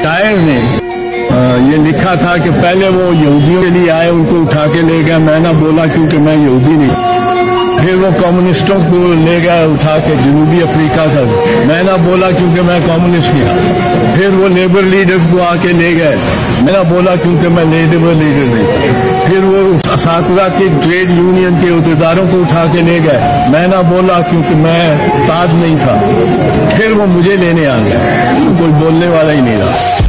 शायर ने ये लिखा था कि पहले वो यहूदियों के लिए आए, उनको उठा के ले गया, मैं ना बोला क्योंकि मैं यहूदी नहीं। फिर वो कम्युनिस्टों को ले गया उठा के जनूबी अफ्रीका तक, मैं ना बोला क्योंकि मैं कम्युनिस्ट नहीं। फिर वो लेबर लीडर्स को आके ले गए, मैं ना बोला क्योंकि मैं लेबर लीडर नहीं। फिर वो असातिज़ा के ट्रेड यूनियन के अहदेदारों को उठा के ले गए, मैं ना बोला क्योंकि मैं उस्ताद नहीं था। फिर वो मुझे लेने आ गए, कोई बोलने वाला ही नहीं रहा।